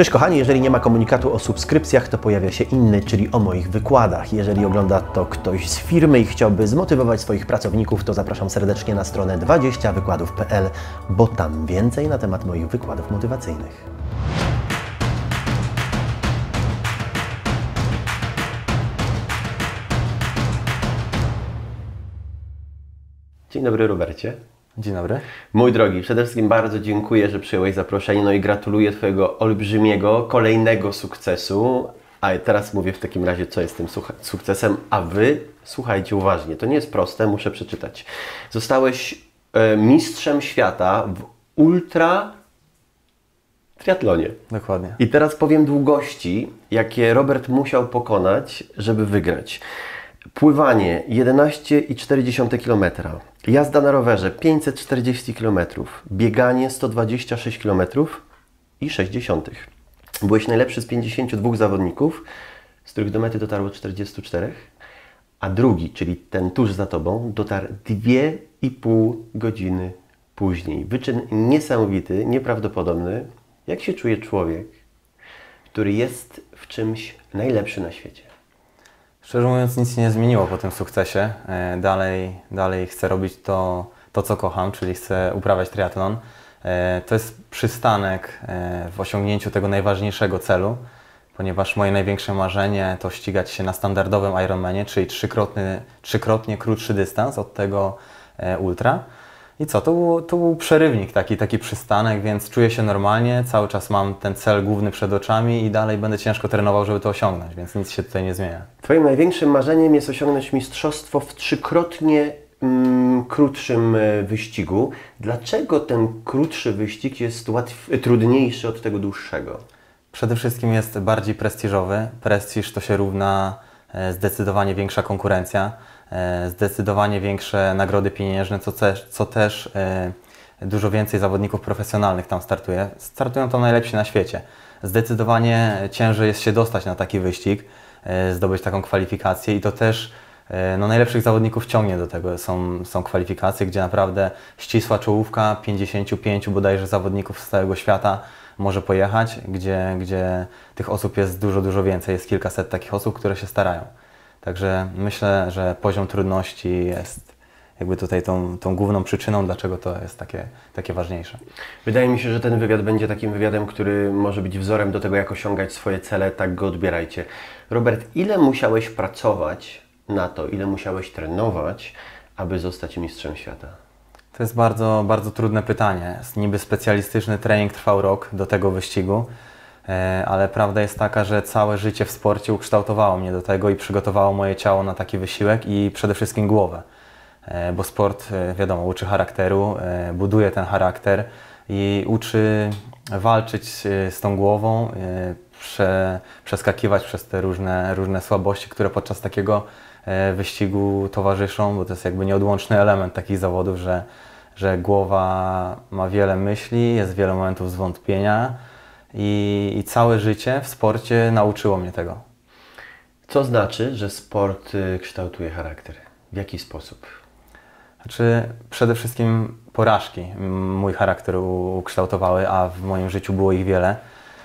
Cześć kochani, jeżeli nie ma komunikatu o subskrypcjach, to pojawia się inny, czyli o moich wykładach. Jeżeli ogląda to ktoś z firmy i chciałby zmotywować swoich pracowników, to zapraszam serdecznie na stronę 20wykładów.pl, bo tam więcej na temat moich wykładów motywacyjnych. Dzień dobry, Robercie. Dzień dobry. Mój drogi, przede wszystkim bardzo dziękuję, że przyjąłeś zaproszenie, no i gratuluję Twojego olbrzymiego, kolejnego sukcesu. A teraz mówię w takim razie, co jest tym sukcesem, a Wy słuchajcie uważnie. To nie jest proste, muszę przeczytać. Zostałeś mistrzem świata w ultra triatlonie. Dokładnie. I teraz powiem długości, jakie Robert musiał pokonać, żeby wygrać. Pływanie 11,4 km, jazda na rowerze 540 km, bieganie 126 km i 60. Byłeś najlepszy z 52 zawodników, z których do mety dotarło 44, a drugi, czyli ten tuż za Tobą, dotarł 2,5 godziny później. Wyczyn niesamowity, nieprawdopodobny. Jak się czuje człowiek, który jest w czymś najlepszy na świecie? Szczerze mówiąc, nic się nie zmieniło po tym sukcesie. Dalej chcę robić to, co kocham, czyli chcę uprawiać triatlon. To jest przystanek w osiągnięciu tego najważniejszego celu, ponieważ moje największe marzenie to ścigać się na standardowym Ironmanie, czyli trzykrotnie krótszy dystans od tego ultra. I co? To był przerywnik, taki przystanek, więc czuję się normalnie, cały czas mam ten cel główny przed oczami i dalej będę ciężko trenował, żeby to osiągnąć, więc nic się tutaj nie zmienia. Twoim największym marzeniem jest osiągnąć mistrzostwo w trzykrotnie krótszym wyścigu. Dlaczego ten krótszy wyścig jest trudniejszy od tego dłuższego? Przede wszystkim jest bardziej prestiżowy. Prestiż to się równa zdecydowanie większa konkurencja, zdecydowanie większe nagrody pieniężne, co też dużo więcej zawodników profesjonalnych tam startuje. Startują tam najlepsi na świecie. Zdecydowanie ciężej jest się dostać na taki wyścig, zdobyć taką kwalifikację i to też najlepszych zawodników ciągnie do tego. Są kwalifikacje, gdzie naprawdę ścisła czołówka 55 bodajże zawodników z całego świata może pojechać, gdzie tych osób jest dużo więcej. Jest kilkaset takich osób, które się starają. Także myślę, że poziom trudności jest jakby tutaj tą główną przyczyną, dlaczego to jest takie ważniejsze. Wydaje mi się, że ten wywiad będzie takim wywiadem, który może być wzorem do tego, jak osiągać swoje cele, tak go odbierajcie. Robert, ile musiałeś pracować na to, ile musiałeś trenować, aby zostać mistrzem świata? To jest bardzo, bardzo trudne pytanie. Niby specjalistyczny trening trwał rok do tego wyścigu, ale prawda jest taka, że całe życie w sporcie ukształtowało mnie do tego i przygotowało moje ciało na taki wysiłek i przede wszystkim głowę. Bo sport, wiadomo, uczy charakteru, buduje ten charakter i uczy walczyć z tą głową, przeskakiwać przez te różne słabości, które podczas takiego wyścigu towarzyszą, bo to jest jakby nieodłączny element takich zawodów, że głowa ma wiele myśli, jest wiele momentów zwątpienia i całe życie w sporcie nauczyło mnie tego. Co znaczy, że sport kształtuje charakter? W jaki sposób? Znaczy, przede wszystkim porażki mój charakter ukształtowały, a w moim życiu było ich wiele.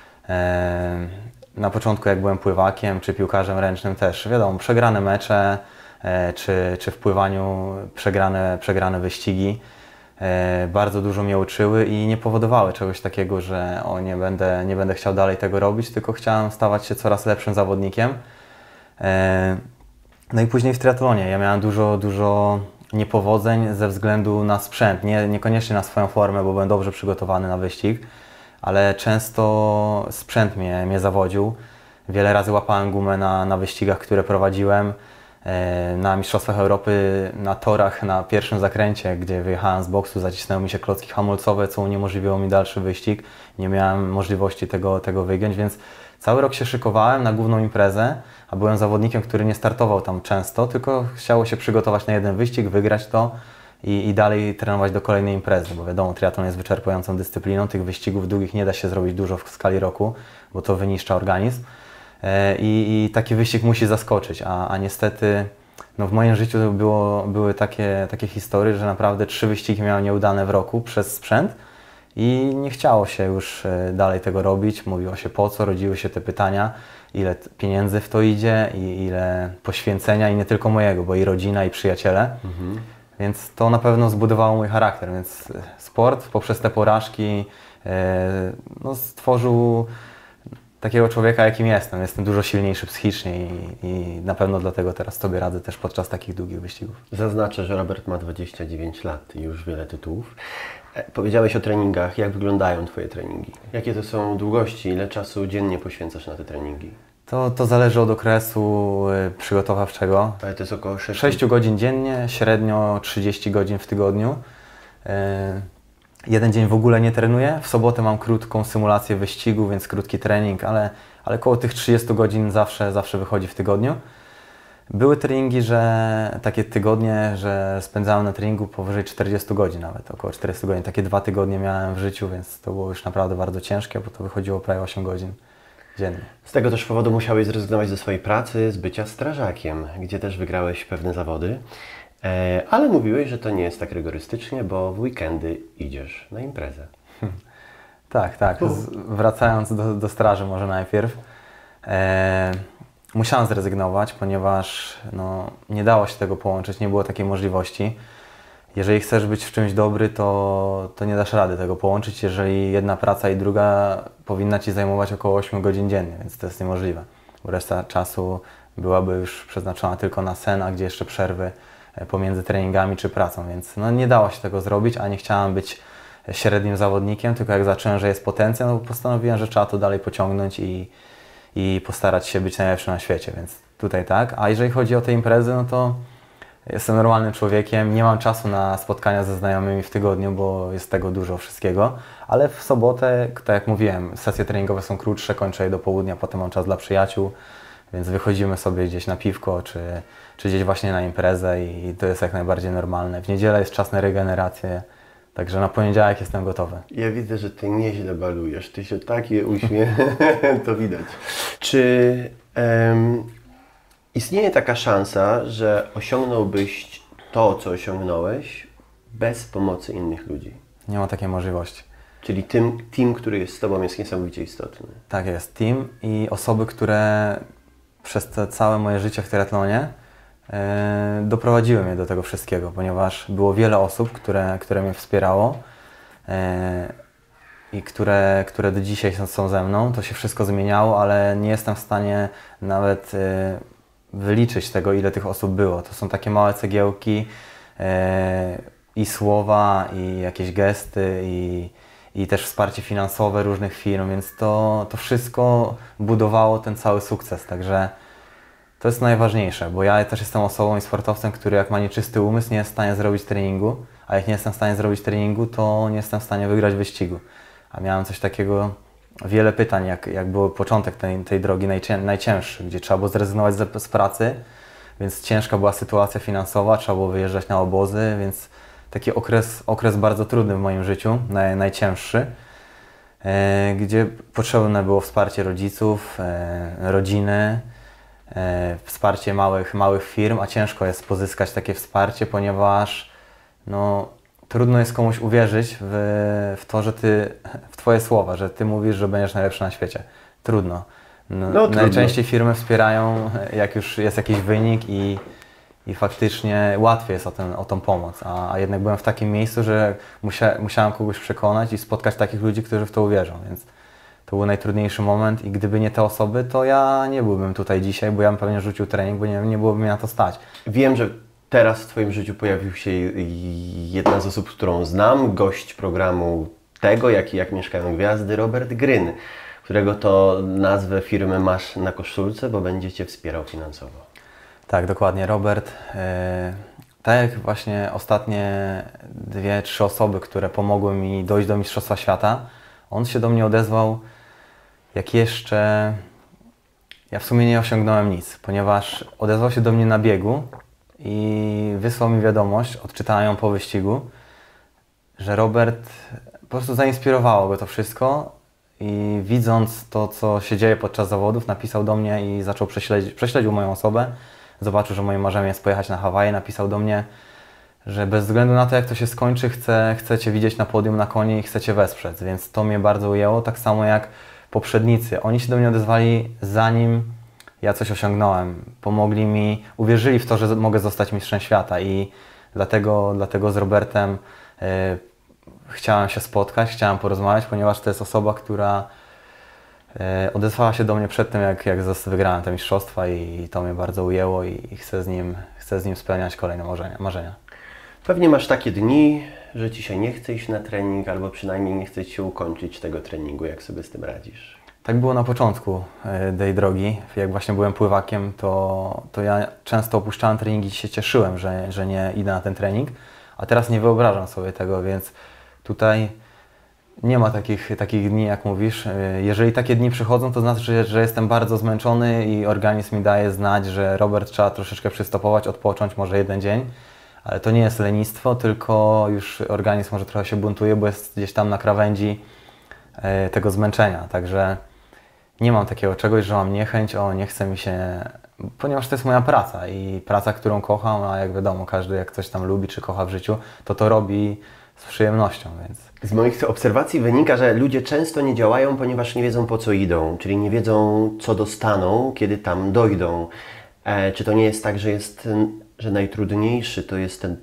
Na początku, jak byłem pływakiem czy piłkarzem ręcznym też, wiadomo, przegrane mecze czy w pływaniu przegrane wyścigi bardzo dużo mnie uczyły i nie powodowały czegoś takiego, że nie będę chciał dalej tego robić, tylko chciałem stawać się coraz lepszym zawodnikiem. No i później w triatlonie ja miałem dużo niepowodzeń ze względu na sprzęt, niekoniecznie na swoją formę, bo byłem dobrze przygotowany na wyścig, ale często sprzęt mnie zawodził. Wiele razy łapałem gumę na wyścigach, które prowadziłem. Na Mistrzostwach Europy na torach na pierwszym zakręcie, gdzie wyjechałem z boksu, zacisnęły mi się klocki hamulcowe, co uniemożliwiło mi dalszy wyścig. Nie miałem możliwości tego wygiąć, więc cały rok się szykowałem na główną imprezę, a byłem zawodnikiem, który nie startował tam często, tylko chciało się przygotować na jeden wyścig, wygrać to i dalej trenować do kolejnej imprezy, bo wiadomo, triatlon jest wyczerpującą dyscypliną, tych wyścigów długich nie da się zrobić dużo w skali roku, bo to wyniszcza organizm. I taki wyścig musi zaskoczyć, a niestety w moim życiu były takie historie, że naprawdę 3 wyścigi miałem nieudane w roku przez sprzęt i nie chciało się już dalej tego robić. Mówiło się po co, rodziły się te pytania, ile pieniędzy w to idzie i ile poświęcenia i nie tylko mojego, bo i rodzina i przyjaciele. Więc to na pewno zbudowało mój charakter, więc sport poprzez te porażki no, stworzył takiego człowieka, jakim jestem. Jestem dużo silniejszy psychicznie i na pewno dlatego teraz sobie radzę też podczas takich długich wyścigów. Zaznaczę, że Robert ma 29 lat i już wiele tytułów. Powiedziałeś o treningach. Jak wyglądają Twoje treningi? Jakie to są długości? Ile czasu dziennie poświęcasz na te treningi? To zależy od okresu przygotowawczego. Ale to jest około 6 godzin dziennie, średnio 30 godzin w tygodniu. Jeden dzień w ogóle nie trenuję. W sobotę mam krótką symulację wyścigu, więc krótki trening, ale koło tych 30 godzin zawsze wychodzi w tygodniu. Były treningi, że takie tygodnie, że spędzałem na treningu powyżej 40 godzin nawet, około 40 godzin. Takie 2 tygodnie miałem w życiu, więc to było już naprawdę bardzo ciężkie, bo to wychodziło prawie 8 godzin dziennie. Z tego też powodu musiałeś zrezygnować ze swojej pracy, z bycia strażakiem, gdzie też wygrałeś pewne zawody. Ale mówiłeś, że to nie jest tak rygorystycznie, bo w weekendy idziesz na imprezę. Tak. Wracając do straży może najpierw. Musiałem zrezygnować, ponieważ no, nie dało się tego połączyć, nie było takiej możliwości. Jeżeli chcesz być w czymś dobry, to nie dasz rady tego połączyć, jeżeli jedna praca i druga powinna Ci zajmować około 8 godzin dziennie, więc to jest niemożliwe. Bo reszta czasu byłaby już przeznaczona tylko na sen, a gdzie jeszcze przerwy pomiędzy treningami czy pracą, więc no, nie dało się tego zrobić, a nie chciałem być średnim zawodnikiem, tylko jak zacząłem, że jest potencjał, no, postanowiłem, że trzeba to dalej pociągnąć i postarać się być najlepszym na świecie, więc tutaj tak. A jeżeli chodzi o te imprezy, no to jestem normalnym człowiekiem, nie mam czasu na spotkania ze znajomymi w tygodniu, bo jest tego dużo wszystkiego, ale w sobotę, tak jak mówiłem, sesje treningowe są krótsze, kończę je do południa, potem mam czas dla przyjaciół, więc wychodzimy sobie gdzieś na piwko, czy gdzieś właśnie na imprezę i to jest jak najbardziej normalne. W niedzielę jest czas na regenerację, także na poniedziałek jestem gotowy. Ja widzę, że Ty nieźle balujesz, Ty się takie to widać. Czy istnieje taka szansa, że osiągnąłbyś to, co osiągnąłeś bez pomocy innych ludzi? Nie ma takiej możliwości. Czyli team, który jest z Tobą, jest niesamowicie istotny. Tak jest, team i osoby, które przez te całe moje życie w triathlonie doprowadziły mnie do tego wszystkiego, ponieważ było wiele osób, które mnie wspierało i które do dzisiaj są ze mną. To się wszystko zmieniało, ale nie jestem w stanie nawet wyliczyć tego, ile tych osób było. To są takie małe cegiełki i słowa, i jakieś gesty, i też wsparcie finansowe różnych firm, więc to wszystko budowało ten cały sukces, także to jest najważniejsze, bo ja też jestem osobą i sportowcem, który jak ma nieczysty umysł, nie jest w stanie zrobić treningu, a jak nie jestem w stanie zrobić treningu, to nie jestem w stanie wygrać wyścigu. A miałem coś takiego, wiele pytań, jak był początek tej drogi najcięższy, gdzie trzeba było zrezygnować z pracy, więc ciężka była sytuacja finansowa, trzeba było wyjeżdżać na obozy, więc taki okres bardzo trudny w moim życiu, najcięższy, gdzie potrzebne było wsparcie rodziców, rodziny, wsparcie małych firm, a ciężko jest pozyskać takie wsparcie, ponieważ no, trudno jest komuś uwierzyć w to, że w Twoje słowa, że Ty mówisz, że będziesz najlepszy na świecie. Trudno. Najczęściej firmy wspierają, jak już jest jakiś wynik i faktycznie łatwiej jest o tą pomoc, a jednak byłem w takim miejscu, że musiałem kogoś przekonać i spotkać takich ludzi, którzy w to uwierzą, więc to był najtrudniejszy moment i gdyby nie te osoby, to ja nie byłbym tutaj dzisiaj, bo ja bym pewnie rzucił trening, bo nie byłoby mnie na to stać. Wiem, że teraz w Twoim życiu pojawił się jedna z osób, którą znam, gość programu tego, jak mieszkają gwiazdy, Robert Gryn, którego to nazwę firmy masz na koszulce, bo będzie Cię wspierał finansowo. Tak, dokładnie. Robert, tak jak właśnie ostatnie 2-3 osoby, które pomogły mi dojść do Mistrzostwa Świata, on się do mnie odezwał, jak jeszcze ja w sumie nie osiągnąłem nic, ponieważ odezwał się do mnie na biegu i wysłał mi wiadomość, odczytałem ją po wyścigu, że Robert, po prostu zainspirowało go to wszystko i widząc to, co się dzieje podczas zawodów, napisał do mnie i zaczął prześledził moją osobę. Zobaczył, że moim marzeniem jest pojechać na Hawaje, napisał do mnie, że bez względu na to, jak to się skończy, chcę Cię widzieć na podium na konie i chcę Cię wesprzeć, więc to mnie bardzo ujęło, tak samo jak poprzednicy. Oni się do mnie odezwali, zanim ja coś osiągnąłem. Pomogli mi, uwierzyli w to, że mogę zostać mistrzem świata i dlatego z Robertem chciałem się spotkać, chciałem porozmawiać, ponieważ to jest osoba, która odezwała się do mnie przed tym, jak wygrałem te mistrzostwa i to mnie bardzo ujęło i chcę z nim spełniać kolejne marzenia. Pewnie masz takie dni, że Ci się nie chce iść na trening, albo przynajmniej nie chce Ci się ukończyć tego treningu. Jak sobie z tym radzisz? Tak było na początku tej drogi. Jak właśnie byłem pływakiem, to ja często opuszczałem treningi i się cieszyłem, że nie idę na ten trening, a teraz nie wyobrażam sobie tego, więc tutaj nie ma takich dni, jak mówisz. Jeżeli takie dni przychodzą, to znaczy, że jestem bardzo zmęczony i organizm mi daje znać, że Robert, trzeba troszeczkę przystopować, odpocząć, może jeden dzień. Ale to nie jest lenistwo, tylko już organizm może trochę się buntuje, bo jest gdzieś tam na krawędzi tego zmęczenia. Także nie mam takiego czegoś, że mam niechęć, nie chce mi się, ponieważ to jest moja praca i praca, którą kocham, a jak wiadomo, każdy jak coś tam lubi czy kocha w życiu, to robi z przyjemnością, więc... Z moich obserwacji wynika, że ludzie często nie działają, ponieważ nie wiedzą, po co idą, czyli nie wiedzą, co dostaną, kiedy tam dojdą. Czy to nie jest tak, że najtrudniejszy to jest ten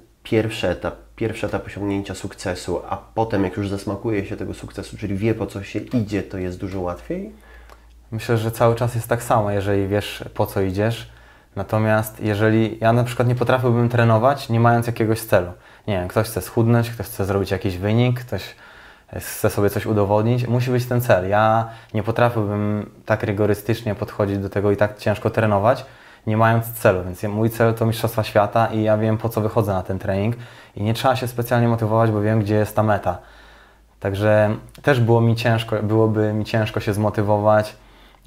pierwszy etap osiągnięcia sukcesu, a potem jak już zasmakuje się tego sukcesu, czyli wie, po co się idzie, to jest dużo łatwiej? Myślę, że cały czas jest tak samo, jeżeli wiesz, po co idziesz. Natomiast jeżeli ja na przykład nie potrafiłbym trenować, nie mając jakiegoś celu. Nie wiem, ktoś chce schudnąć, ktoś chce zrobić jakiś wynik, ktoś chce sobie coś udowodnić, musi być ten cel. Ja nie potrafiłbym tak rygorystycznie podchodzić do tego i tak ciężko trenować, nie mając celu, więc mój cel to Mistrzostwa Świata i ja wiem, po co wychodzę na ten trening i nie trzeba się specjalnie motywować, bo wiem, gdzie jest ta meta. Także też byłoby mi ciężko się zmotywować,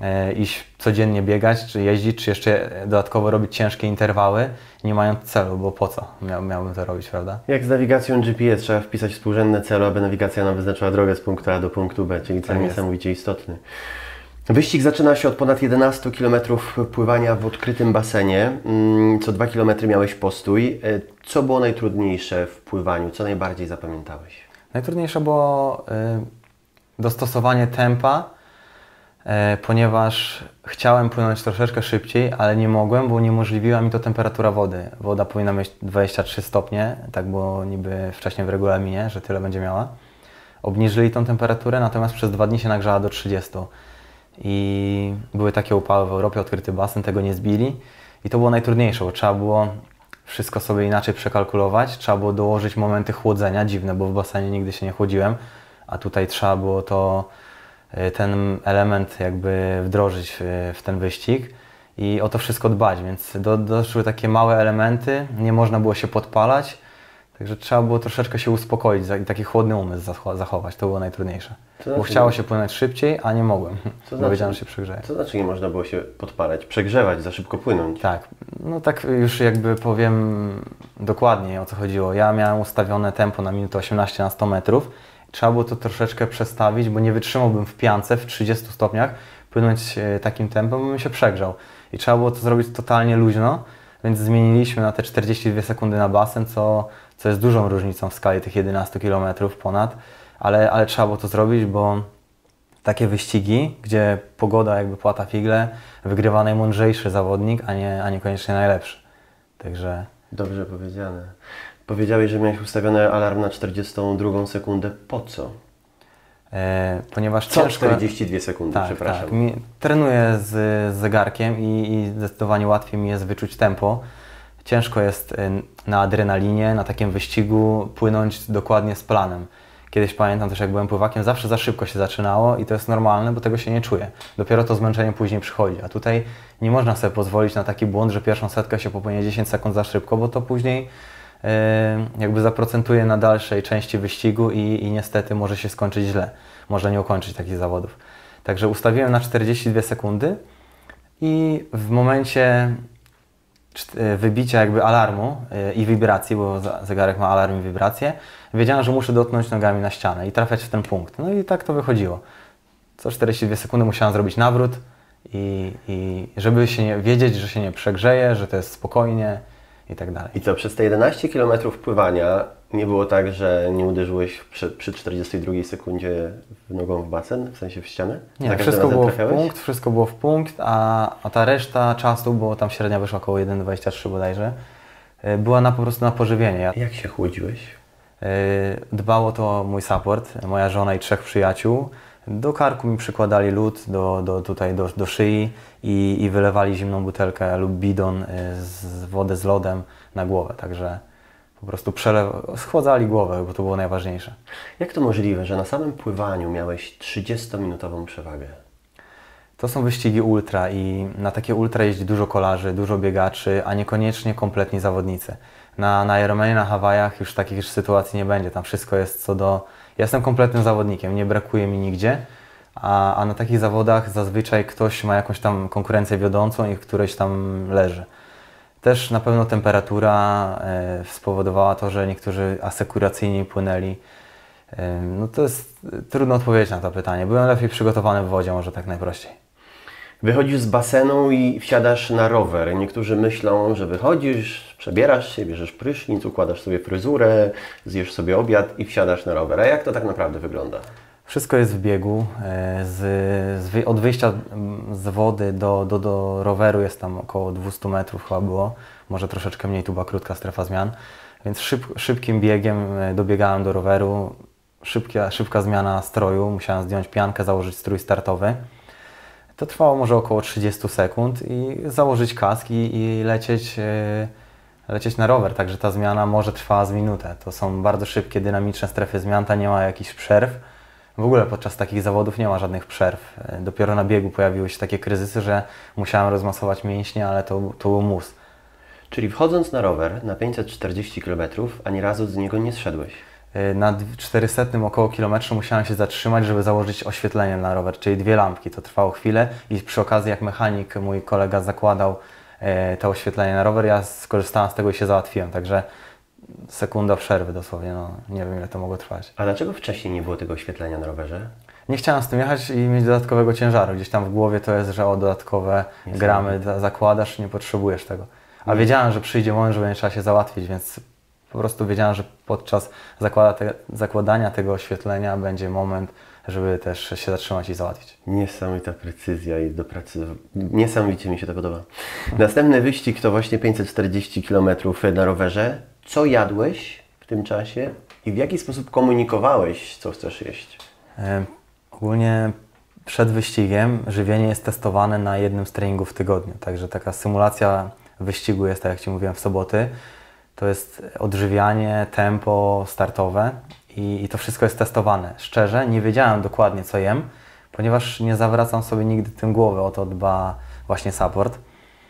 iść codziennie biegać, czy jeździć, czy jeszcze dodatkowo robić ciężkie interwały, nie mając celu, bo po co miałbym to robić, prawda? Jak z nawigacją GPS, trzeba wpisać współrzędne cele, aby nawigacja nam wyznaczyła drogę z punktu A do punktu B, czyli cel niesamowicie istotny. Wyścig zaczyna się od ponad 11 km pływania w odkrytym basenie. Co 2 km miałeś postój. Co było najtrudniejsze w pływaniu? Co najbardziej zapamiętałeś? Najtrudniejsze było dostosowanie tempa, ponieważ chciałem płynąć troszeczkę szybciej, ale nie mogłem, bo uniemożliwiła mi to temperatura wody. Woda powinna mieć 23 stopnie, tak było niby wcześniej w regulaminie, że tyle będzie miała. Obniżyli tą temperaturę, natomiast przez 2 dni się nagrzała do 30. I były takie upały w Europie, odkryty basen, tego nie zbili. I to było najtrudniejsze, bo trzeba było wszystko sobie inaczej przekalkulować, trzeba było dołożyć momenty chłodzenia, dziwne, bo w basenie nigdy się nie chłodziłem, a tutaj trzeba było ten element jakby wdrożyć w ten wyścig i o to wszystko dbać, więc doszły takie małe elementy, nie można było się podpalać, także trzeba było troszeczkę się uspokoić i taki chłodny umysł zachować, to było najtrudniejsze. Bo chciało się płynąć szybciej, a nie mogłem, bo wiedziałem, że się przegrzeje. Co znaczy nie można było się podpalać? Przegrzewać, za szybko płynąć? Tak, no tak już jakby powiem dokładnie, o co chodziło. Ja miałem ustawione tempo na minutę 18 na 100 metrów. Trzeba było to troszeczkę przestawić, bo nie wytrzymałbym w piance w 30 stopniach płynąć takim tempem, bo bym się przegrzał. I trzeba było to zrobić totalnie luźno, więc zmieniliśmy na te 42 sekundy na basen, co jest dużą różnicą w skali tych 11 km ponad, ale trzeba było to zrobić, bo takie wyścigi, gdzie pogoda jakby płata figle, wygrywa najmądrzejszy zawodnik, a niekoniecznie najlepszy. Także... Dobrze powiedziane. Powiedziałeś, że miałeś ustawiony alarm na 42 sekundę. Po co? Ponieważ co ciężko... 42 sekundy, tak, przepraszam. Tak. Trenuję z zegarkiem i zdecydowanie łatwiej mi jest wyczuć tempo. Ciężko jest na adrenalinie, na takim wyścigu płynąć dokładnie z planem. Kiedyś pamiętam też, jak byłem pływakiem, zawsze za szybko się zaczynało i to jest normalne, bo tego się nie czuję. Dopiero to zmęczenie później przychodzi, a tutaj nie można sobie pozwolić na taki błąd, że pierwszą setkę się popłynie 10 sekund za szybko, bo to później jakby zaprocentuje na dalszej części wyścigu i niestety może się skończyć źle. Można nie ukończyć takich zawodów. Także ustawiłem na 42 sekundy i w momencie wybicia jakby alarmu i wibracji, bo zegarek ma alarm i wibrację, wiedziałem, że muszę dotknąć nogami na ścianę i trafiać w ten punkt. No i tak to wychodziło. Co 42 sekundy musiałem zrobić nawrót i żeby wiedzieć, że się nie przegrzeje, że to jest spokojnie i tak dalej. I co, przez te 11 km pływania nie było tak, że nie uderzyłeś przy 42 sekundzie nogą w basen, w sensie w ścianę? Nie, Za każdym wszystko razem było trafiałeś? w punkt, wszystko było w punkt, a ta reszta czasu, bo tam średnia wyszła około 1,23 bodajże, była po prostu na pożywienie. Jak się chłodziłeś? Dbał o to mój support, moja żona i 3 przyjaciół. Do karku mi przykładali lód, tutaj do szyi i wylewali zimną butelkę lub bidon z wodę z lodem na głowę. Także po prostu schładzali głowę, bo to było najważniejsze. Jak to możliwe, że na samym pływaniu miałeś 30-minutową przewagę? To są wyścigi ultra i na takie ultra jeździ dużo kolarzy, dużo biegaczy, a niekoniecznie kompletni zawodnicy. Na Ironmanie na Hawajach już takich sytuacji nie będzie, tam wszystko jest co do... Ja jestem kompletnym zawodnikiem, nie brakuje mi nigdzie, a na takich zawodach zazwyczaj ktoś ma jakąś tam konkurencję wiodącą i któreś tam leży. Też na pewno temperatura spowodowała to, że niektórzy asekuracyjnie płynęli. No to jest trudno odpowiedzieć na to pytanie. Byłem lepiej przygotowany w wodzie, może tak najprościej. Wychodzisz z basenu i wsiadasz na rower. Niektórzy myślą, że wychodzisz, przebierasz się, bierzesz prysznic, układasz sobie fryzurę, zjesz sobie obiad i wsiadasz na rower. A jak to tak naprawdę wygląda? Wszystko jest w biegu. Od wyjścia z wody do roweru jest tam około 200 metrów chyba było. Może troszeczkę mniej, tu była krótka strefa zmian. Więc szybkim biegiem dobiegałem do roweru. Szybka zmiana stroju. Musiałem zdjąć piankę, założyć strój startowy. To trwało może około 30 sekund i założyć kask i lecieć na rower. Także ta zmiana może trwała z minutę. To są bardzo szybkie, dynamiczne strefy zmian, ta nie ma jakichś przerw. W ogóle podczas takich zawodów nie ma żadnych przerw. Dopiero na biegu pojawiły się takie kryzysy, że musiałem rozmasować mięśnie, ale to był mus. Czyli wchodząc na rower na 540 km, ani razu z niego nie zszedłeś? Na 400 około kilometrze musiałem się zatrzymać, żeby założyć oświetlenie na rower, czyli 2 lampki. To trwało chwilę i przy okazji jak mechanik, mój kolega zakładał to oświetlenie na rower, ja skorzystałem z tego i się załatwiłem. Także sekunda przerwy dosłownie, no nie wiem ile to mogło trwać. A dlaczego wcześniej nie było tego oświetlenia na rowerze? Nie chciałem z tym jechać i mieć dodatkowego ciężaru. Gdzieś tam w głowie to jest, że o dodatkowe gramy zakładasz, nie potrzebujesz tego. A wiedziałem, że przyjdzie moment, że będzie trzeba się załatwić, więc po prostu wiedziałem, że podczas zakładania tego oświetlenia będzie moment, żeby też się zatrzymać i załatwić. Niesamowita precyzja i do pracy. Niesamowicie mi się to podoba. Następny wyścig to właśnie 540 km na rowerze. Co jadłeś w tym czasie i w jaki sposób komunikowałeś, co chcesz jeść? Ogólnie przed wyścigiem żywienie jest testowane na jednym z treningów w tygodniu. Także taka symulacja wyścigu jest, tak jak Ci mówiłem, w soboty. To jest odżywianie, tempo startowe i to wszystko jest testowane. Szczerze, nie wiedziałem dokładnie co jem, ponieważ nie zawracam sobie nigdy tym głowy, o to dba właśnie support.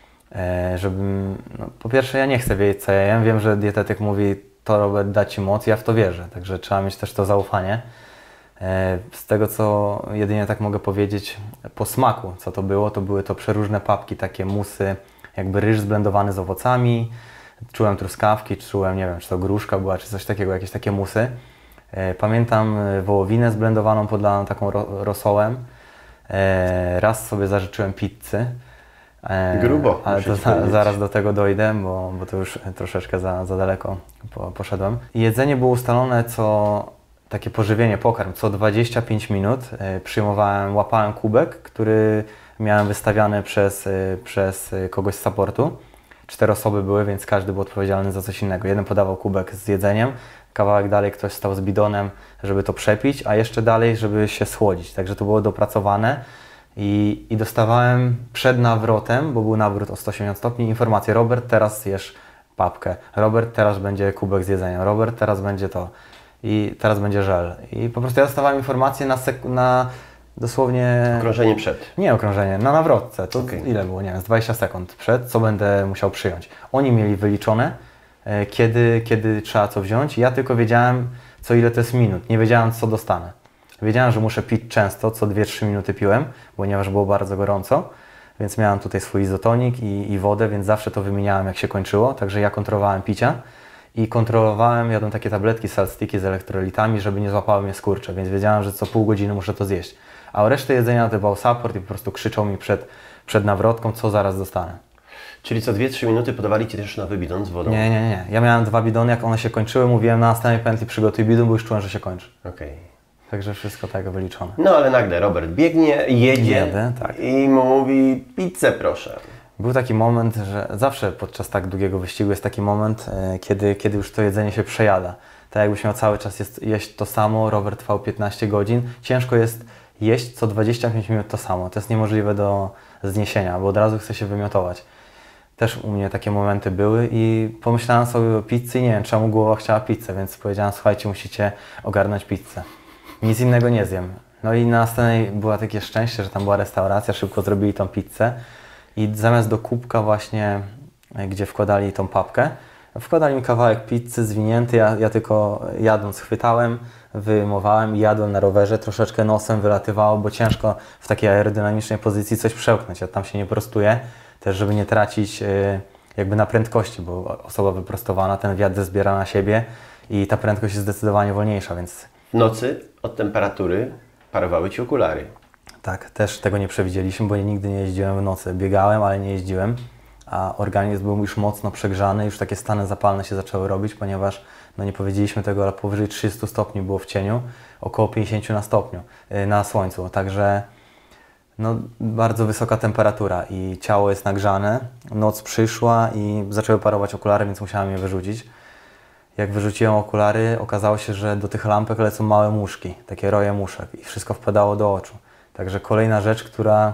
Po pierwsze ja nie chcę wiedzieć co ja jem, wiem, że dietetyk mówi to Robert da Ci moc, ja w to wierzę, także trzeba mieć też to zaufanie. Z tego co jedynie tak mogę powiedzieć po smaku, co to było, to były to przeróżne papki, takie musy, jakby ryż zblendowany z owocami. Czułem truskawki, czułem, nie wiem, czy to gruszka była, czy coś takiego, jakieś takie musy. Pamiętam wołowinę zblendowaną, podlaną taką rosołem. Raz sobie zażyczyłem pizzy. Grubo. Ale to zaraz do tego dojdę, bo to już troszeczkę za daleko poszedłem. Jedzenie było ustalone takie pożywienie, pokarm, co 25 minut łapałem kubek, który miałem wystawiany przez kogoś z supportu. 4 osoby były, więc każdy był odpowiedzialny za coś innego. Jeden podawał kubek z jedzeniem, kawałek dalej ktoś stał z bidonem, żeby to przepić, a jeszcze dalej, żeby się schłodzić. Także to było dopracowane i dostawałem przed nawrotem, bo był nawrót o 180 stopni, informację: Robert, teraz jesz papkę, Robert, teraz będzie kubek z jedzeniem, Robert, teraz będzie to i teraz będzie żel. I po prostu ja dostawałem informację na dosłownie... Okrążenie przed. Nie okrążenie, na nawrotce. To ile było? Nie wiem, z 20 sekund przed, co będę musiał przyjąć. Oni mieli wyliczone, kiedy trzeba co wziąć. Ja tylko wiedziałem, co ile to jest minut. Nie wiedziałem, co dostanę. Wiedziałem, że muszę pić często, co 2-3 minuty piłem, ponieważ było bardzo gorąco. Więc miałem tutaj swój izotonik i wodę, więc zawsze to wymieniałem, jak się kończyło. Także ja kontrolowałem picia. I kontrolowałem, jadłem takie tabletki salt sticky z elektrolitami, żeby nie złapały mnie skurcze, więc wiedziałem, że co pół godziny muszę to zjeść. A o resztę jedzenia dbał support i po prostu krzyczał mi przed nawrotką, co zaraz dostanę. Czyli co 2-3 minuty podawali Ci też nowy bidon z wodą? Nie. Ja miałem 2 bidony, jak one się kończyły, mówiłem na następnej pętli przygotuj bidon, bo już czułem, że się kończy. Okej. Także wszystko tak wyliczone. No ale nagle Robert biegnie, jedzie tak. i mówi pizzę proszę. Był taki moment, że zawsze podczas tak długiego wyścigu jest taki moment, kiedy już to jedzenie się przejada. Tak jakbyś miał cały czas jeść to samo, rower trwał 15 godzin. Ciężko jest jeść co 25 minut to samo. To jest niemożliwe do zniesienia, bo od razu chce się wymiotować. Też u mnie takie momenty były i pomyślałem sobie o pizzy i nie wiem, czemu głowa chciała pizzę, więc powiedziałem, słuchajcie, musicie ogarnąć pizzę. Nic innego nie zjem. No i na następnej było takie szczęście, że tam była restauracja, szybko zrobili tą pizzę i zamiast do kubka właśnie, gdzie wkładali tą papkę, wkładali mi kawałek pizzy zwinięty, ja tylko jadąc chwytałem, wyjmowałem i jadłem na rowerze, troszeczkę nosem wylatywało, bo ciężko w takiej aerodynamicznej pozycji coś przełknąć, ja tam się nie prostuję, też żeby nie tracić jakby na prędkości, bo osoba wyprostowana ten wiatr zbiera na siebie i ta prędkość jest zdecydowanie wolniejsza, więc... W nocy od temperatury parowały Ci okulary. Tak, też tego nie przewidzieliśmy, bo nigdy nie jeździłem w nocy. Biegałem, ale nie jeździłem, a organizm był już mocno przegrzany, już takie stany zapalne się zaczęły robić, ponieważ, no nie powiedzieliśmy tego, ale powyżej 300 stopni było w cieniu, około 50 na stopniu, na słońcu, także no, bardzo wysoka temperatura i ciało jest nagrzane. Noc przyszła i zaczęły parować okulary, więc musiałem je wyrzucić. Jak wyrzuciłem okulary, okazało się, że do tych lampek lecą małe muszki, takie roje muszek i wszystko wpadało do oczu. Także kolejna rzecz, która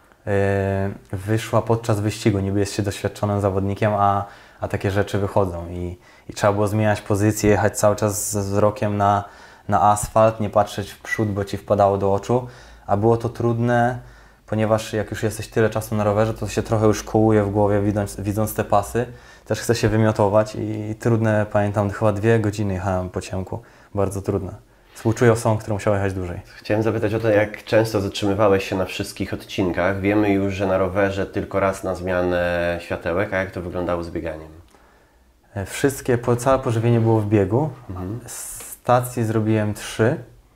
wyszła podczas wyścigu. Niby jest się doświadczonym zawodnikiem, a takie rzeczy wychodzą i trzeba było zmieniać pozycję, jechać cały czas z wzrokiem na asfalt, nie patrzeć w przód, bo Ci wpadało do oczu, a było to trudne, ponieważ jak już jesteś tyle czasu na rowerze, to się trochę już kołuje w głowie, widząc te pasy. Też chce się wymiotować i trudne, pamiętam, chyba 2 godziny jechałem po ciemku. Bardzo trudne. Współczuję osobom, które musiały jechać dłużej. Chciałem zapytać o to, jak często zatrzymywałeś się na wszystkich odcinkach. Wiemy już, że na rowerze tylko raz na zmianę światełek, a jak to wyglądało z bieganiem? Całe pożywienie było w biegu. Stacji zrobiłem 3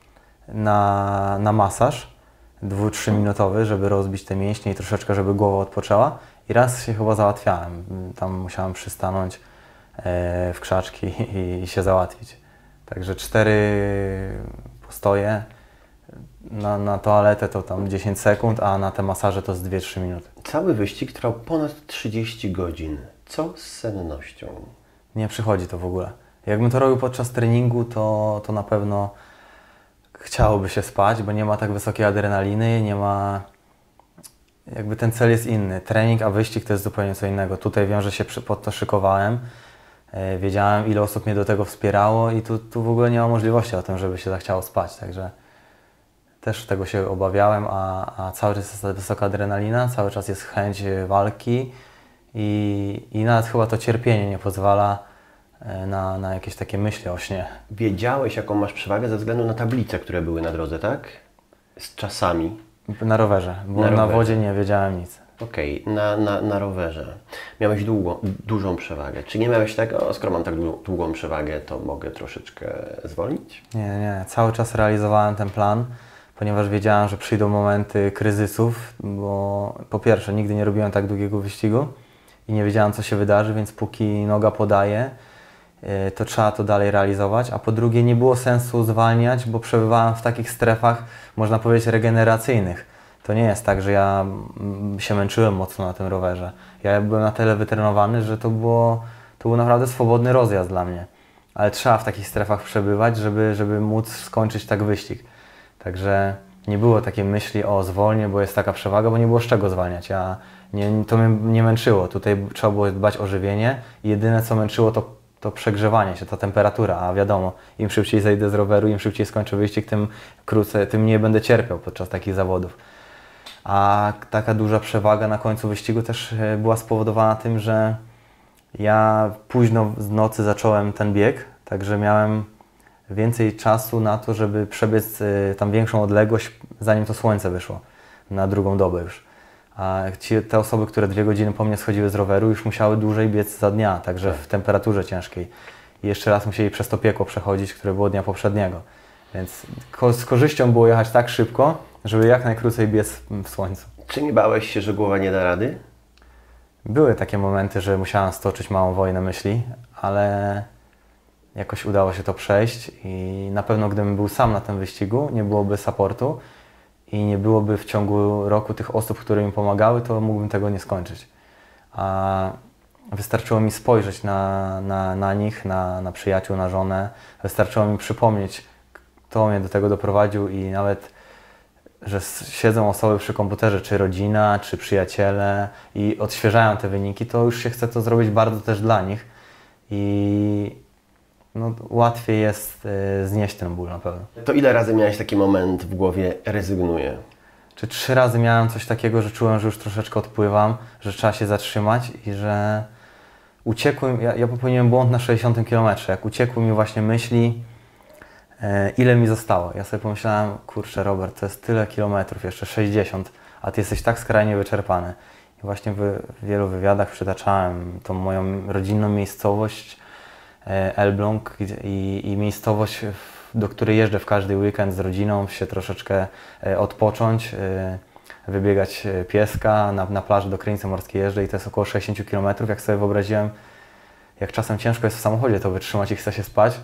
na masaż, 2-3 minutowy, żeby rozbić te mięśnie i troszeczkę, żeby głowa odpoczęła. I raz się chyba załatwiałem. Tam musiałem przystanąć w krzaczki i się załatwić. Także 4 postoje na toaletę to tam 10 sekund, a na te masaże to z 2-3 minuty. Cały wyścig trwał ponad 30 godzin. Co z sennością? Nie przychodzi to w ogóle. Jakbym to robił podczas treningu, to na pewno chciałoby się spać, bo nie ma tak wysokiej adrenaliny, nie ma... Jakby ten cel jest inny. Trening, a wyścig to jest zupełnie co innego. Tutaj wiem, że się pod to szykowałem. Wiedziałem, ile osób mnie do tego wspierało i tu w ogóle nie ma możliwości o tym, żeby się zachciało spać. Także też tego się obawiałem, a cały czas jest wysoka adrenalina, cały czas jest chęć walki i nawet chyba to cierpienie nie pozwala na jakieś takie myśli o śnie. Wiedziałeś, jaką masz przewagę ze względu na tablice, które były na drodze, tak? Z czasami. Na rowerze, bo na wodzie nie wiedziałem nic. Okej, na rowerze. Miałeś dużą przewagę. Czy nie miałeś tego, skoro mam tak długą przewagę, to mogę troszeczkę zwolnić? Nie. Cały czas realizowałem ten plan, ponieważ wiedziałem, że przyjdą momenty kryzysów, bo po pierwsze nigdy nie robiłem tak długiego wyścigu i nie wiedziałem, co się wydarzy, więc póki noga podaje, to trzeba to dalej realizować, a po drugie nie było sensu zwalniać, bo przebywałem w takich strefach, można powiedzieć, regeneracyjnych. To nie jest tak, że ja się męczyłem mocno na tym rowerze. Ja byłem na tyle wytrenowany, że to był naprawdę swobodny rozjazd dla mnie. Ale trzeba w takich strefach przebywać, żeby móc skończyć tak wyścig. Także nie było takiej myśli o zwolnię, bo jest taka przewaga, bo nie było z czego zwalniać. To mnie nie męczyło. Tutaj trzeba było dbać o żywienie i jedyne co męczyło to przegrzewanie się, ta temperatura, a wiadomo, im szybciej zejdę z roweru, im szybciej skończę wyścig, tym mniej będę cierpiał podczas takich zawodów. A taka duża przewaga na końcu wyścigu też była spowodowana tym, że ja późno w nocy zacząłem ten bieg, także miałem więcej czasu na to, żeby przebiec tam większą odległość, zanim to słońce wyszło, na drugą dobę już. A te osoby, które 2 godziny po mnie schodziły z roweru, już musiały dłużej biec za dnia, także w temperaturze ciężkiej. I jeszcze raz musieli przez to piekło przechodzić, które było dnia poprzedniego. Więc z korzyścią było jechać tak szybko, żeby jak najkrócej biec w słońcu. Czy nie bałeś się, że głowa nie da rady? Były takie momenty, że musiałem stoczyć małą wojnę myśli, ale jakoś udało się to przejść i na pewno gdybym był sam na tym wyścigu, nie byłoby supportu i nie byłoby w ciągu roku tych osób, które mi pomagały, to mógłbym tego nie skończyć. A wystarczyło mi spojrzeć na nich, na przyjaciół, na żonę. Wystarczyło mi przypomnieć, kto mnie do tego doprowadził i nawet, że siedzą osoby przy komputerze, czy rodzina, czy przyjaciele i odświeżają te wyniki, to już się chce to zrobić bardzo też dla nich. I no, łatwiej jest znieść ten ból na pewno. To ile razy miałeś taki moment w głowie, rezygnuję? Czy 3 razy miałem coś takiego, że czułem, że już troszeczkę odpływam, że trzeba się zatrzymać i że uciekły, ja popełniłem błąd na 60 km. Jak uciekły mi właśnie myśli, ile mi zostało. Ja sobie pomyślałem, kurczę Robert, to jest tyle kilometrów, jeszcze 60, a Ty jesteś tak skrajnie wyczerpany. I właśnie w wielu wywiadach przytaczałem tą moją rodzinną miejscowość Elbląg i miejscowość, do której jeżdżę w każdy weekend z rodziną, się troszeczkę odpocząć, wybiegać pieska, na plaży do Krynicy Morskiej jeżdżę i to jest około 60 km. Jak sobie wyobraziłem, jak czasem ciężko jest w samochodzie to wytrzymać i chce się spać,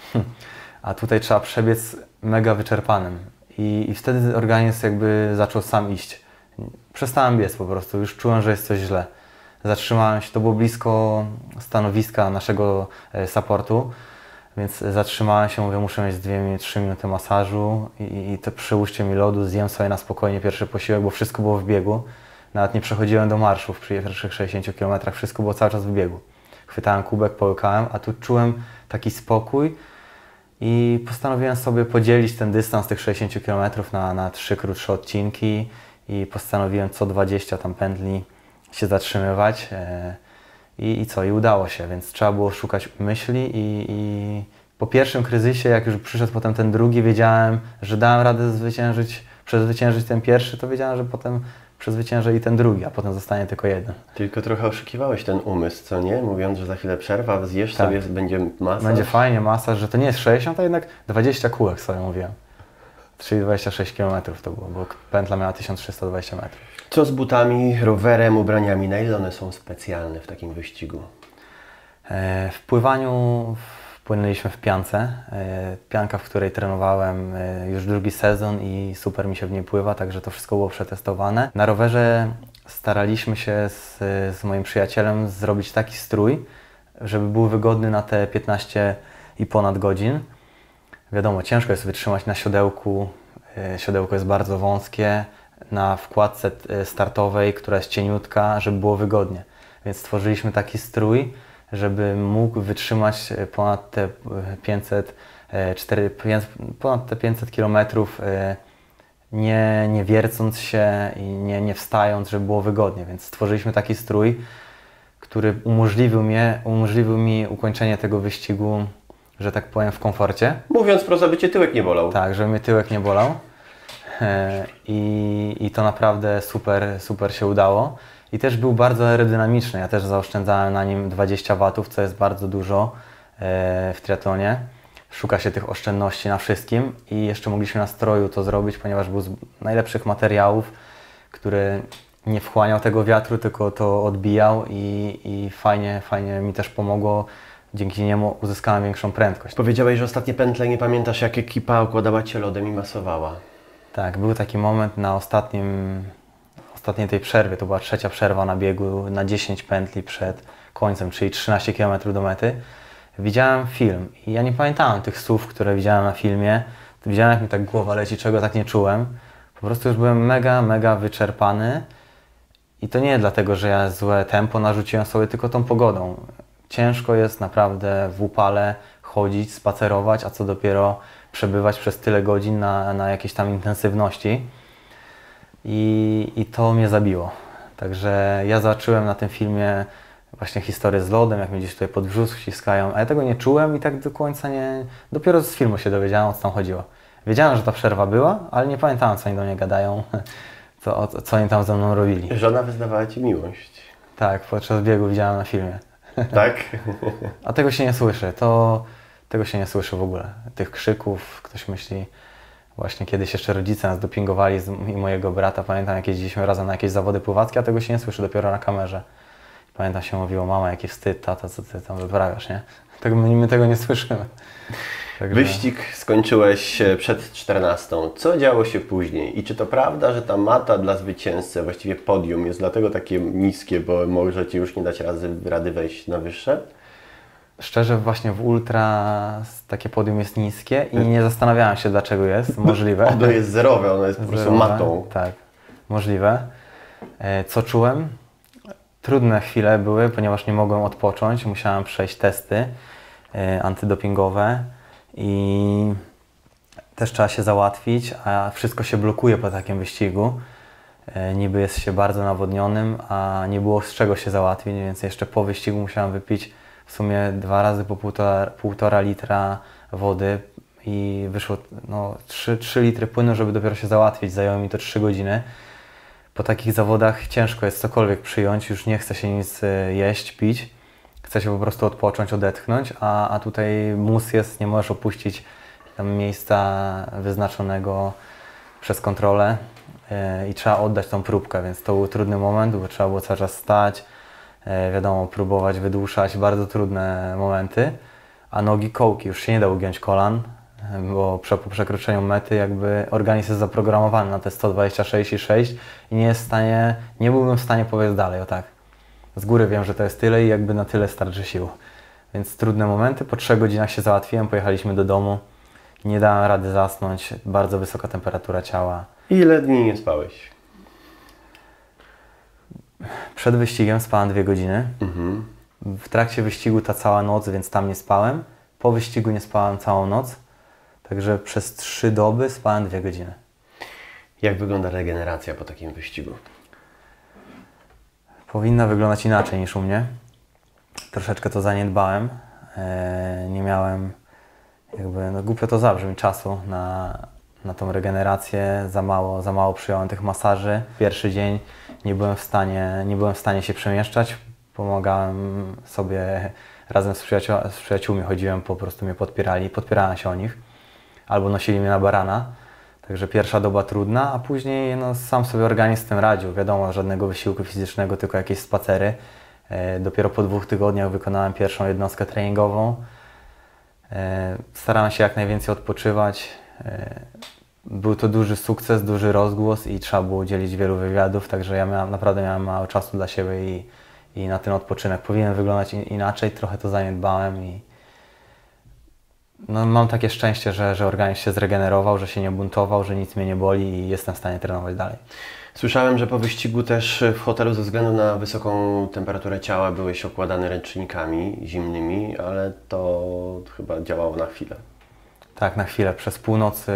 a tutaj trzeba przebiec mega wyczerpanym. I wtedy organizm jakby zaczął sam iść. Przestałem biec po prostu, już czułem, że jest coś źle. Zatrzymałem się, to było blisko stanowiska naszego supportu, więc zatrzymałem się, mówię, muszę mieć 2-3 minuty masażu i to przyłóżcie mi lodu, zjem sobie na spokojnie pierwszy posiłek, bo wszystko było w biegu. Nawet nie przechodziłem do marszów przy pierwszych 60 km, wszystko było cały czas w biegu. Chwytałem kubek, połykałem, a tu czułem taki spokój i postanowiłem sobie podzielić ten dystans tych 60 km na 3 krótsze odcinki i postanowiłem co 20 tam pętli się zatrzymywać i co? I udało się, więc trzeba było szukać myśli i po pierwszym kryzysie, jak już przyszedł potem ten drugi, wiedziałem, że dałem radę przezwyciężyć ten pierwszy, to wiedziałem, że potem przezwyciężę i ten drugi, a potem zostanie tylko jeden. Tylko trochę oszukiwałeś ten umysł, co nie? Mówiąc, że za chwilę przerwa, zjesz Tak. sobie, będzie masaż. Będzie fajnie, masaż, że to nie jest 60, a jednak 20 kółek sobie mówiłem. Czyli 26 km to było, bo pętla miała 1320 metrów. Co z butami, rowerem, ubraniami? Na ile one są specjalne w takim wyścigu? W pływaniu płynęliśmy w piance. Pianka, w której trenowałem już drugi sezon i super mi się w niej pływa, także to wszystko było przetestowane. Na rowerze staraliśmy się z moim przyjacielem zrobić taki strój, żeby był wygodny na te 15 i ponad godzin. Wiadomo, ciężko jest wytrzymać na siodełku. Siodełko jest bardzo wąskie. Na wkładce startowej, która jest cieniutka, żeby było wygodnie. Więc stworzyliśmy taki strój, żeby mógł wytrzymać ponad te 500 km, nie wiercąc się i nie wstając, żeby było wygodnie. Więc stworzyliśmy taki strój, który umożliwił mi ukończenie tego wyścigu, że tak powiem, w komforcie. Mówiąc prosto, by Cię tyłek nie bolał. Tak, żeby mnie tyłek nie bolał. I to naprawdę super się udało. I też był bardzo aerodynamiczny. Ja też zaoszczędzałem na nim 20 watów, co jest bardzo dużo w triatlonie. Szuka się tych oszczędności na wszystkim i jeszcze mogliśmy na stroju to zrobić, ponieważ był z najlepszych materiałów, który nie wchłaniał tego wiatru, tylko to odbijał i fajnie mi też pomogło. Dzięki niemu uzyskałem większą prędkość. Powiedziałeś, że ostatnie pętle nie pamiętasz, jak ekipa okładała Cię lodem i masowała. Tak, był taki moment na ostatniej tej przerwie, to była trzecia przerwa na biegu, na 10 pętli przed końcem, czyli 13 km do mety. Widziałem film i ja nie pamiętałem tych słów, które widziałem na filmie. Widziałem, jak mi tak głowa leci, czego tak nie czułem. Po prostu już byłem mega wyczerpany i to nie dlatego, że ja złe tempo narzuciłem sobie, tylko tą pogodą. Ciężko jest naprawdę w upale chodzić, spacerować, a co dopiero przebywać przez tyle godzin na jakiejś tam intensywności. I to mnie zabiło. Także ja zobaczyłem na tym filmie właśnie historię z lodem, jak mnie gdzieś tutaj pod brzuch ściskają, a ja tego nie czułem i tak do końca nie... Dopiero z filmu się dowiedziałem, o co tam chodziło. Wiedziałem, że ta przerwa była, ale nie pamiętałem, co oni do mnie gadają, co oni tam ze mną robili. Żona wyznawała Ci miłość. Tak, podczas biegu widziałem na filmie. Tak? A tego się nie słyszy, tego się nie słyszy w ogóle. Tych krzyków, ktoś myśli, właśnie kiedyś jeszcze rodzice nas dopingowali i mojego brata, pamiętam jak jeździliśmy razem na jakieś zawody pływackie, a tego się nie słyszy dopiero na kamerze. Pamiętam, się mówiło, mama, jaki wstyd, tata, co ty tam wyprawiasz, nie? Tak my tego nie słyszymy. Także... Wyścig skończyłeś przed 14. Co działo się później? I czy to prawda, że ta mata dla zwycięzcy, właściwie podium, jest dlatego takie niskie, bo możecie już nie dać rady wejść na wyższe? Szczerze, właśnie w ultra takie podium jest niskie i nie zastanawiałem się, dlaczego jest. Możliwe. Ono jest zerowe, ono jest po prostu matą. Tak, możliwe. Co czułem? Trudne chwile były, ponieważ nie mogłem odpocząć. Musiałem przejść testy antydopingowe i też trzeba się załatwić, a wszystko się blokuje po takim wyścigu. Niby jest się bardzo nawodnionym, a nie było z czego się załatwić, więc jeszcze po wyścigu musiałem wypić w sumie 2 razy po 1,5 litra wody i wyszło 3 litry płynu, żeby dopiero się załatwić. Zajęło mi to 3 godziny. Po takich zawodach ciężko jest cokolwiek przyjąć, już nie chce się nic jeść, pić. Chce się po prostu odpocząć, odetchnąć, a tutaj mus jest, nie możesz opuścić tam miejsca wyznaczonego przez kontrolę i trzeba oddać tą próbkę, więc to był trudny moment, bo trzeba było cały czas stać, wiadomo, próbować wydłuszać, bardzo trudne momenty, a nogi kołki, już się nie da ugiąć kolan, bo po przekroczeniu mety jakby organizm jest zaprogramowany na te 126,6 i nie byłbym w stanie powiedzieć dalej, o tak. Z góry wiem, że to jest tyle i jakby na tyle starczy sił. Więc trudne momenty, po 3 godzinach się załatwiłem, pojechaliśmy do domu, nie dałem rady zasnąć, bardzo wysoka temperatura ciała. Ile dni nie spałeś? Przed wyścigiem spałem 2 godziny. W trakcie wyścigu ta cała noc, więc tam nie spałem. Po wyścigu nie spałem całą noc. Także przez 3 doby spałem 2 godziny. Jak wygląda regeneracja po takim wyścigu? Powinna wyglądać inaczej niż u mnie. Troszeczkę to zaniedbałem. Nie miałem, głupio to zabrzmi, czasu na tą regenerację. Za mało przyjąłem tych masaży. Pierwszy dzień nie byłem w stanie się przemieszczać. Pomagałem sobie razem z przyjaciółmi, chodziłem, po prostu mnie podpierałem się o nich. Albo nosili mnie na barana. Także pierwsza doba trudna, a później sam sobie organizm z tym radził. Wiadomo, żadnego wysiłku fizycznego, tylko jakieś spacery. Dopiero po 2 tygodniach wykonałem pierwszą jednostkę treningową. Starałem się jak najwięcej odpoczywać. Był to duży sukces, duży rozgłos i trzeba było udzielić wielu wywiadów, także ja naprawdę miałem mało czasu dla siebie i na ten odpoczynek powinien wyglądać inaczej. Trochę to zaniedbałem i mam takie szczęście, że organizm się zregenerował, że się nie buntował, że nic mnie nie boli i jestem w stanie trenować dalej. Słyszałem, że po wyścigu też w hotelu ze względu na wysoką temperaturę ciała byłeś okładany ręcznikami zimnymi, ale to chyba działało na chwilę. Tak, na chwilę. Przez północy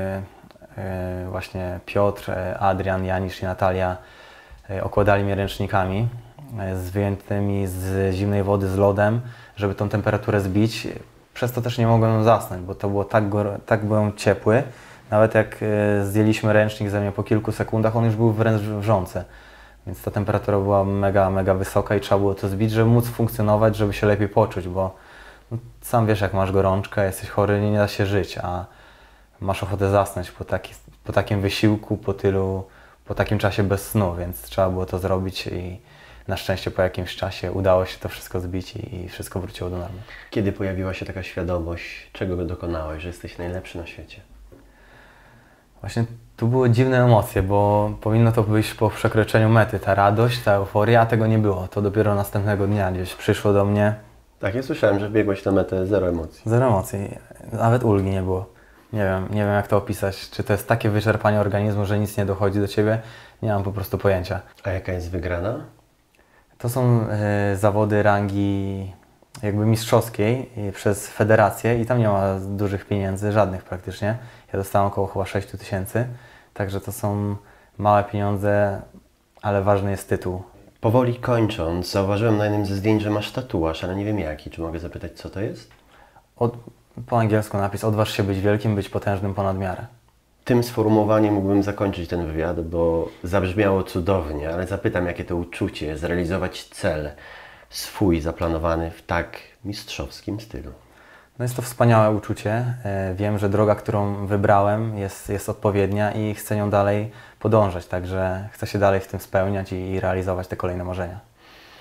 właśnie Piotr, Adrian, Janisz i Natalia okładali mnie ręcznikami wyjętymi z zimnej wody z lodem, żeby tą temperaturę zbić. Przez to też nie mogłem zasnąć, bo to było tak byłem ciepły. Nawet jak zdjęliśmy ręcznik ze mnie po kilku sekundach, on już był wręcz wrzący. Więc ta temperatura była mega, mega wysoka i trzeba było to zbić, żeby móc funkcjonować, żeby się lepiej poczuć, bo sam wiesz, jak masz gorączkę, jesteś chory, nie da się żyć, a masz ochotę zasnąć po takim wysiłku, po takim czasie bez snu, więc trzeba było to zrobić i na szczęście po jakimś czasie udało się to wszystko zbić i wszystko wróciło do normy. Kiedy pojawiła się taka świadomość, czego dokonałeś, że jesteś najlepszy na świecie? Właśnie tu były dziwne emocje, bo powinno to być po przekroczeniu mety, ta radość, ta euforia, a tego nie było. To dopiero następnego dnia gdzieś przyszło do mnie. Tak, ja słyszałem, że biegłeś na metę zero emocji. Zero emocji, nawet ulgi nie było. Nie wiem jak to opisać, czy to jest takie wyczerpanie organizmu, że nic nie dochodzi do Ciebie, nie mam po prostu pojęcia. A jaka jest wygrana? To są zawody rangi jakby mistrzowskiej przez federację i tam nie ma dużych pieniędzy, żadnych praktycznie. Ja dostałem około chyba 6 000, także to są małe pieniądze, ale ważny jest tytuł. Powoli kończąc, zauważyłem na jednym ze zdjęć, że masz tatuaż, ale nie wiem jaki. Czy mogę zapytać, co to jest? Po angielsku napis: odważ się być wielkim, być potężnym ponad miarę. Tym sformułowaniem mógłbym zakończyć ten wywiad, bo zabrzmiało cudownie, ale zapytam, jakie to uczucie zrealizować cel swój zaplanowany w tak mistrzowskim stylu. Jest to wspaniałe uczucie. Wiem, że droga, którą wybrałem jest odpowiednia i chcę nią dalej podążać, także chcę się dalej w tym spełniać i realizować te kolejne marzenia.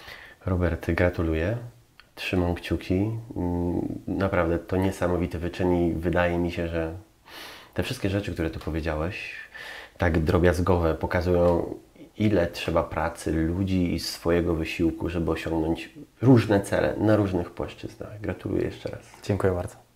Robert, gratuluję. Trzymam kciuki. Naprawdę to niesamowity wyczyn i wydaje mi się, że te wszystkie rzeczy, które tu powiedziałeś, tak drobiazgowe, pokazują, ile trzeba pracy, ludzi i swojego wysiłku, żeby osiągnąć różne cele na różnych płaszczyznach. Gratuluję jeszcze raz. Dziękuję bardzo.